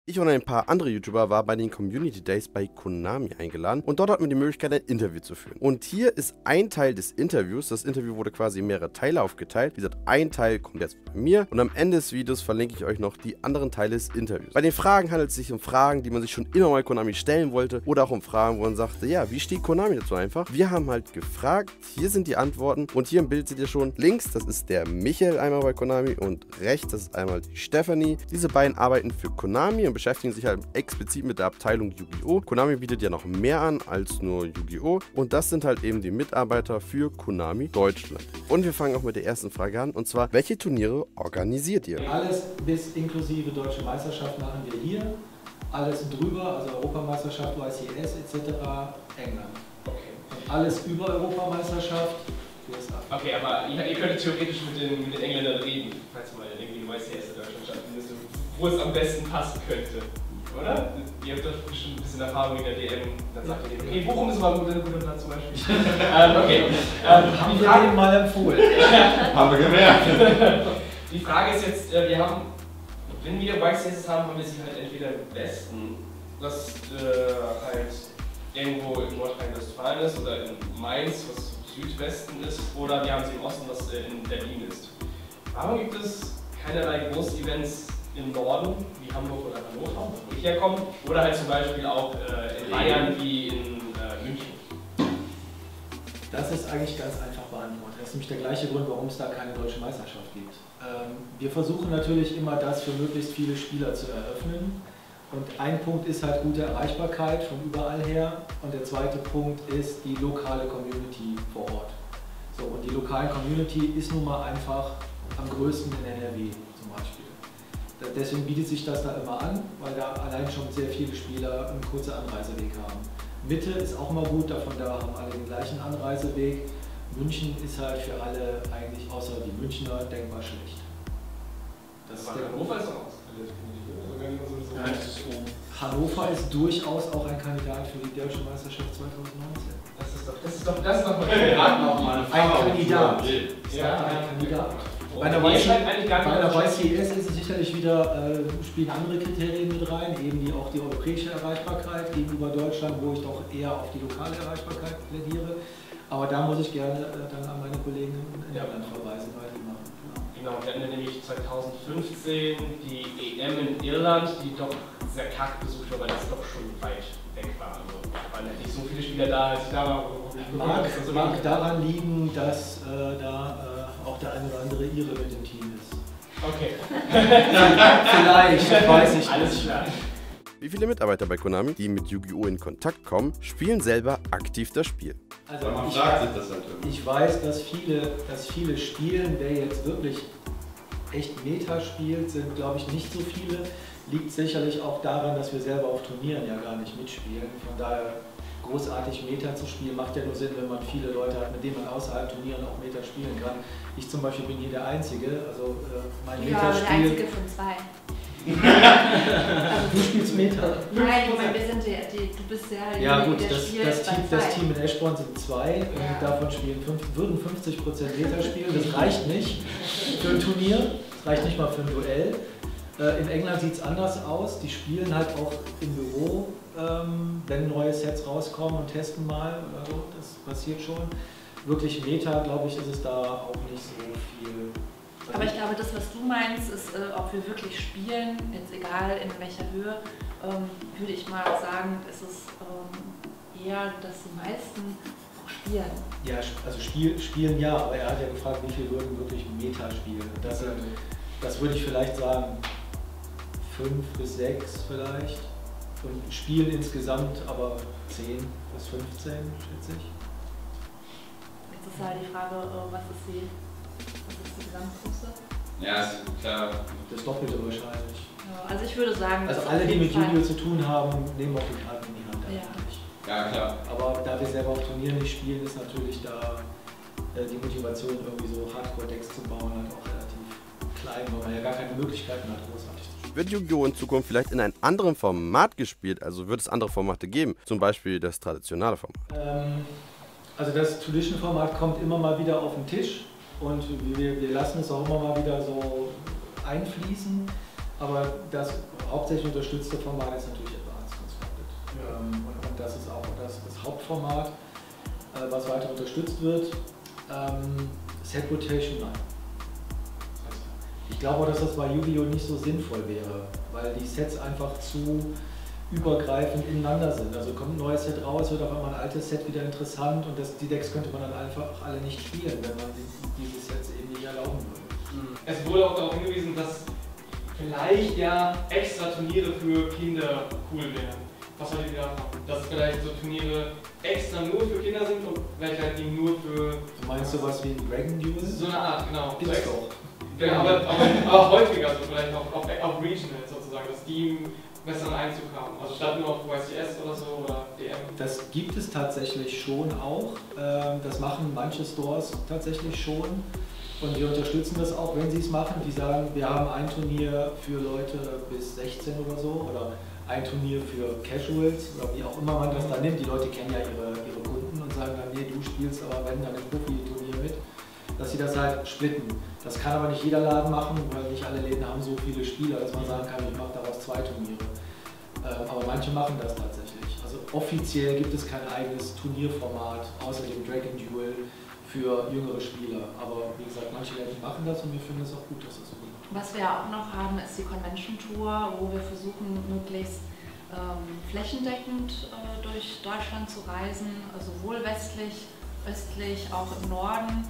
Ich und ein paar andere YouTuber waren bei den Community Days bei Konami eingeladen und dort hatten wir die Möglichkeit, ein Interview zu führen. Und hier ist ein Teil des Interviews. Das Interview wurde quasi in mehrere Teile aufgeteilt. Wie gesagt, ein Teil kommt jetzt bei mir und am Ende des Videos verlinke ich euch noch die anderen Teile des Interviews. Bei den Fragen handelt es sich um Fragen, die man sich schon immer mal Konami stellen wollte oder auch um Fragen, wo man sagte, ja, wie steht Konami dazu einfach? Wir haben halt gefragt, hier sind die Antworten und hier im Bild seht ihr schon links, das ist der Michael einmal bei Konami und rechts, das ist einmal die Stephanie. Diese beiden arbeiten für Konami und beschäftigen sich halt explizit mit der Abteilung Yu-Gi-Oh! Konami bietet ja noch mehr an als nur Yu-Gi-Oh! Und das sind halt eben die Mitarbeiter für Konami Deutschland. Und wir fangen auch mit der ersten Frage an, und zwar, welche Turniere organisiert ihr? Alles bis inklusive Deutsche Meisterschaft machen wir hier. Alles drüber, also Europameisterschaft, YCS etc. England. Okay. Und alles über Europameisterschaft, USA. Okay, aber ihr könntet theoretisch mit den Engländern reden, falls mal irgendwie ein YCS in Deutschland stattfindet, wo es am besten passen könnte. Oder? Ihr habt doch bestimmt ein bisschen Erfahrung in der DM, dann sagt ihr, okay, Bochum ist mal ein guter Platz zum Beispiel. Okay. Haben wir den mal empfohlen? Haben wir gemerkt. Die Frage ist jetzt, wenn wir YCS haben, haben wir sie halt entweder im Westen, was halt irgendwo in Nordrhein-Westfalen ist, oder in Mainz, was Südwesten ist, oder wir haben sie im Osten, was in Berlin ist. Warum gibt es keinerlei Groß-Events im Norden, wie Hamburg oder Hannover, wo ich herkomme, oder halt zum Beispiel auch in Bayern wie in München? Das ist eigentlich ganz einfach beantwortet. Das ist nämlich der gleiche Grund, warum es da keine deutsche Meisterschaft gibt. Wir versuchen natürlich immer, das für möglichst viele Spieler zu eröffnen. Und ein Punkt ist halt gute Erreichbarkeit von überall her. Und der zweite Punkt ist die lokale Community vor Ort. So, und die lokale Community ist nun mal einfach am größten in NRW zum Beispiel. Deswegen bietet sich das da immer an, weil da allein schon sehr viele Spieler einen kurzen Anreiseweg haben. Mitte ist auch mal gut, davon da haben alle den gleichen Anreiseweg. München ist halt für alle eigentlich, außer die Münchner, denkbar schlecht. Das ist Hannover ist auch Hannover ist durchaus auch ein Kandidat für die Deutsche Meisterschaft 2019. Das ist doch mal Ein Kandidat. Ja, ein Kandidat. Bei der YCS ist es sicherlich wieder, spielen andere Kriterien mit rein, eben auch die europäische Erreichbarkeit gegenüber Deutschland, wo ich doch eher auf die lokale Erreichbarkeit plädiere. Aber da muss ich gerne dann an meine Kollegen in Irland verweisen, weil die machen. Genau, wir hatten nämlich 2015 die EM in Irland, die doch sehr karg besucht war, weil das doch schon weit weg war. Also waren nicht so viele Spieler da, als ich da war. Mag daran liegen, dass da auch der eine oder andere Ire mit dem Team ist. Okay. Vielleicht, weiß ich nicht. Alles klar. Wie viele Mitarbeiter bei Konami, die mit Yu-Gi-Oh! In Kontakt kommen, spielen selber aktiv das Spiel? Also Man fragt sich das natürlich. Ich weiß, dass viele spielen. Wer jetzt wirklich echt Meta spielt, sind glaube ich nicht so viele. Liegt sicherlich auch daran, dass wir selber auf Turnieren ja gar nicht mitspielen. Von daher großartig Meta zu spielen macht ja nur Sinn, wenn man viele Leute hat, mit denen man außerhalb Turnieren auch Meta spielen kann. Ich zum Beispiel bin hier der Einzige, also mein Meta-Spiel... der Einzige von zwei. Du spielst Meta? Nein, Moment, wir sind du bist ja... Ja gut, das Team mit Eschborn sind zwei und davon würden 50% Meta spielen. Das reicht nicht für ein Turnier, das reicht nicht mal für ein Duell. In England sieht es anders aus, die spielen halt auch im Büro, wenn neue Sets rauskommen und testen mal, also das passiert schon. Wirklich Meta, glaube ich, ist es da auch nicht so viel. Aber ich glaube, das, was du meinst, ist, ob wir wirklich spielen, jetzt egal in welcher Höhe, würde ich mal sagen, ist es eher, dass die meisten auch spielen. Ja, also spielen ja, aber er hat ja gefragt, wie viel würden wirklich Meta spielen. Das würde ich vielleicht sagen, 5 bis 6 vielleicht. Und spielen insgesamt aber 10 bis 15, schätze ich. Jetzt ist halt die Frage, was ist die Gesamtgröße? Ja, ist klar. Das Doppelte wahrscheinlich. Ja, also ich würde sagen, also alle, die mit Yu-Gi-Oh! Zu tun haben, nehmen auch die Karten in die Hand. Ja, klar. Aber da wir selber auf Turnieren nicht spielen, ist natürlich da die Motivation, irgendwie so Hardcore-Decks zu bauen, halt auch relativ klein, weil man ja gar keine Möglichkeiten hat, großartig zu spielen. Wird Yu-Gi-Oh! In Zukunft vielleicht in einem anderen Format gespielt? Also wird es andere Formate geben? Zum Beispiel das traditionelle Format? Also das Tradition-Format kommt immer mal wieder auf den Tisch und wir lassen es auch immer mal wieder so einfließen. aber das hauptsächlich unterstützte Format ist natürlich Advanced Constructed. Und das ist auch das Hauptformat, was weiter unterstützt wird. Set Rotation, nein. Ich glaube auch, dass das bei Yu-Gi-Oh! Nicht so sinnvoll wäre, weil die Sets einfach zu übergreifend ineinander sind. Also kommt ein neues Set raus, wird auf einmal ein altes Set wieder interessant und die Decks könnte man dann einfach alle nicht spielen, wenn man diese Sets eben nicht erlauben würde. Es wurde auch darauf hingewiesen, dass vielleicht ja extra Turniere für Kinder cool wären. Was haltet ihr davon? Dass vielleicht so Turniere extra nur für Kinder sind und vielleicht halt eben nur für... Du meinst sowas wie ein Dragon Duel? So eine Art, genau. Gibt's doch. Genau, aber häufiger, so vielleicht auf Regional sozusagen, dass die besseren Einzug haben. Also statt nur auf YCS oder so oder DM. Das gibt es tatsächlich schon auch. Das machen manche Stores tatsächlich schon. Und wir unterstützen das auch, wenn sie es machen. Die sagen, wir haben ein Turnier für Leute bis 16 oder so. Oder ein Turnier für Casuals oder wie auch immer man das da nimmt. Die Leute kennen ja ihre Kunden und sagen dann, nee, du spielst aber wenn dann ein Profi-Turnier mit. Dass sie das halt splitten. Das kann aber nicht jeder Laden machen, weil nicht alle Läden haben so viele Spieler, dass man sagen kann, ich mache daraus 2 Turniere. Aber manche machen das tatsächlich. Also offiziell gibt es kein eigenes Turnierformat außer dem Dragon Duel für jüngere Spieler. Aber wie gesagt, manche Läden machen das und wir finden es auch gut, dass das so geht. Was wir auch noch haben, ist die Convention Tour, wo wir versuchen, möglichst flächendeckend durch Deutschland zu reisen, sowohl westlich, östlich, auch im Norden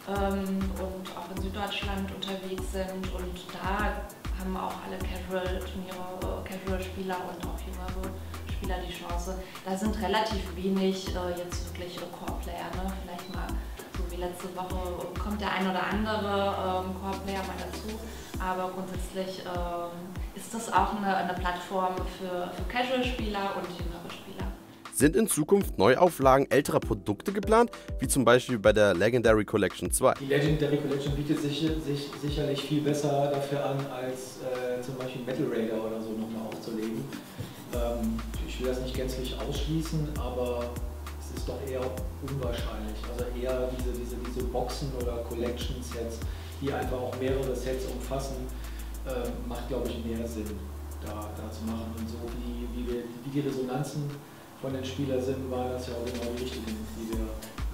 und auch in Süddeutschland unterwegs sind. Und da haben auch alle Casual-Turniere, Casual-Spieler und auch jüngere Spieler die Chance. Da sind relativ wenig jetzt wirklich Core-Player, ne? Vielleicht mal so wie letzte Woche kommt der ein oder andere Core-Player mal dazu. Aber grundsätzlich ist das auch eine Plattform für Casual-Spieler und jüngere Spieler. Sind in Zukunft Neuauflagen älterer Produkte geplant, wie zum Beispiel bei der Legendary Collection 2? Die Legendary Collection bietet sich sicherlich viel besser dafür an, als zum Beispiel Metal Raider oder so nochmal aufzulegen. Ich will das nicht gänzlich ausschließen, aber es ist doch eher unwahrscheinlich. Also eher diese Boxen oder Collection Sets, die einfach auch mehrere Sets umfassen, macht, glaube ich, mehr Sinn, da zu machen. Und so wie die Resonanzen von den Spielern sind, waren das ja auch genau die richtigen, die wir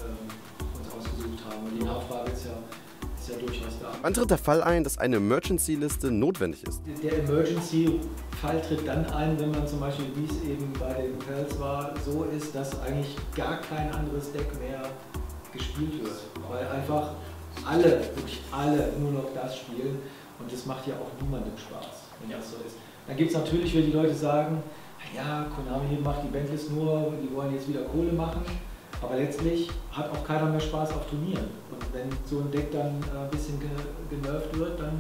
uns ausgesucht haben. Und die Nachfrage ist ja durchaus da. Wann tritt der Fall ein, dass eine Emergency-Liste notwendig ist? Der Emergency-Fall tritt dann ein, wenn man zum Beispiel, wie es eben bei den Pelz war, so ist, dass eigentlich gar kein anderes Deck mehr gespielt wird. Weil einfach wirklich alle nur noch das spielen und das macht ja auch niemandem Spaß, wenn das so ist. Dann gibt es natürlich, wenn die Leute sagen, ja, Konami macht die Bandlist nur, die wollen jetzt wieder Kohle machen, aber letztlich hat auch keiner mehr Spaß auf Turnieren. Und wenn so ein Deck dann ein bisschen genervt wird, dann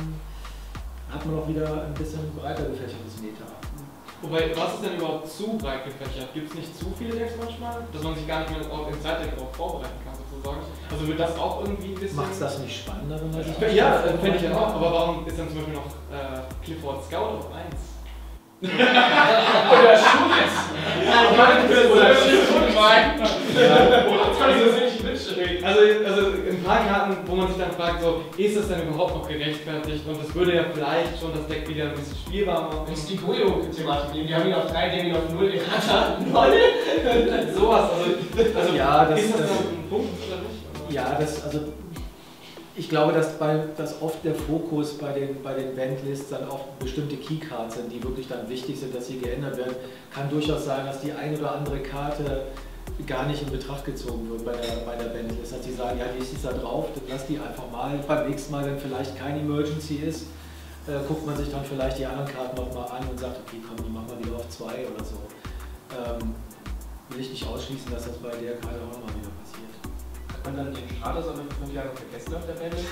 hat man auch wieder ein bisschen breiter gefächertes Meta. Wobei, was ist denn überhaupt zu breit gefächert? Gibt es nicht zu viele Decks manchmal, dass man sich gar nicht mehr im Zeitdeck darauf vorbereiten kann, sozusagen? Also wird das auch irgendwie ein bisschen... Macht es das nicht spannender, wenn man sich... Ja, fände ich ja auch, aber warum ist dann zum Beispiel noch Clifford Scout auf 1? Oder Schulz. Oder also ein paar Karten, wo man sich dann fragt, so, ist das denn überhaupt noch gerechtfertigt? Und das würde ja vielleicht schon das Deck wieder ein bisschen spielbar machen. Das ist die Goyo-Thematik nehmen. Die haben ihn auf 3, die haben ihn auf 0, den hat 0. Sowas, also ja, ist das dann ein Punkt oder nicht? Ja, ich glaube, dass oft der Fokus bei den Bandlists dann auf bestimmte Keycards sind, die wirklich dann wichtig sind, dass sie geändert werden. Kann durchaus sein, dass die eine oder andere Karte gar nicht in Betracht gezogen wird bei der Bandlist. Dass die sagen, ja, die ist da drauf, dann lass die einfach mal. Beim nächsten Mal, wenn vielleicht kein Emergency ist, guckt man sich dann vielleicht die anderen Karten nochmal an und sagt, okay, komm, die machen wir wieder auf 2 oder so. Will ich nicht ausschließen, dass das bei der Karte auch mal wieder passiert. Hat man dann den Status aber für 5 Jahre vergessen auf der Bandlist?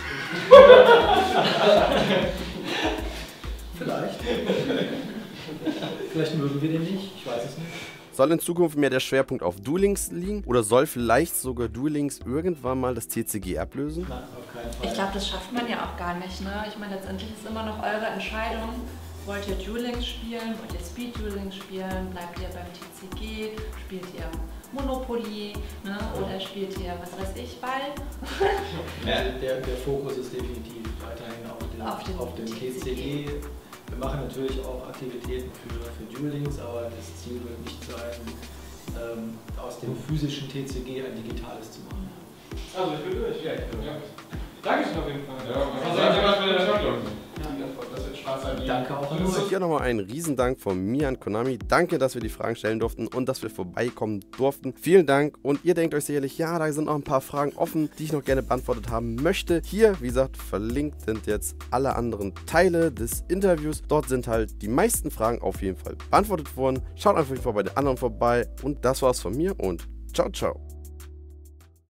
Vielleicht. Vielleicht mögen wir den nicht, ich weiß es nicht. Soll in Zukunft mehr der Schwerpunkt auf Duel Links liegen oder soll vielleicht sogar Duel Links irgendwann mal das TCG ablösen? Nein, auf keinen Fall. Ich glaube, das schafft man ja auch gar nicht. Ne? Ich meine, letztendlich ist immer noch eure Entscheidung. Wollt ihr Duel Links spielen? Wollt ihr Speed Duel Links spielen? Bleibt ihr beim TCG? Spielt ihr Monopoly? Ne? Oder spielt ihr, was weiß ich, Ball? Der Fokus ist definitiv weiterhin auf dem TCG. Wir machen natürlich auch Aktivitäten für Duel-Links, aber das Ziel wird nicht sein, aus dem physischen TCG ein digitales zu machen. Also ich bin durch. Ja, ich bin durch. Dankeschön auf jeden Fall. Das wird Spaß sein. Danke auch an Und euch. hier nochmal ein Riesendank von mir an Konami. Danke, dass wir die Fragen stellen durften und dass wir vorbeikommen durften. Vielen Dank. Und ihr denkt euch sicherlich, ja, da sind noch ein paar Fragen offen, die ich noch gerne beantwortet haben möchte. Hier, wie gesagt, verlinkt sind jetzt alle anderen Teile des Interviews. Dort sind halt die meisten Fragen auf jeden Fall beantwortet worden. Schaut einfach bei den anderen vorbei. Und das war's von mir und ciao, ciao.